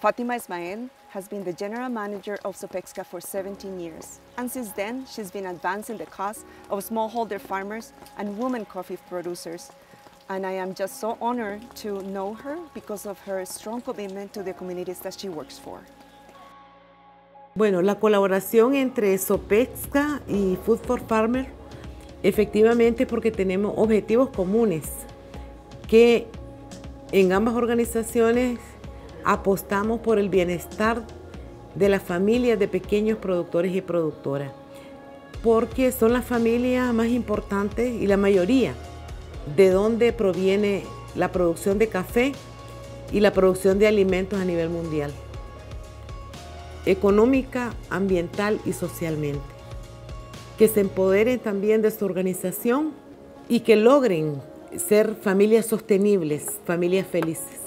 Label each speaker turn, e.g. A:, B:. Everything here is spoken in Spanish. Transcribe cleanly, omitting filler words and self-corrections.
A: Fatima Ismael has been the general manager of Sopexca for 17 years. And since then, she's been advancing the cause of smallholder farmers and women coffee producers. And I am just so honored to know her because of her strong commitment to the communities that she works for.
B: Bueno, la colaboración entre Sopexca y Food for Farmers, efectivamente porque tenemos objetivos comunes que en ambas organizaciones apostamos por el bienestar de las familias de pequeños productores y productoras, porque son las familias más importantes y la mayoría de donde proviene la producción de café y la producción de alimentos a nivel mundial, económica, ambiental y socialmente. Que se empoderen también de su organización y que logren ser familias sostenibles, familias felices.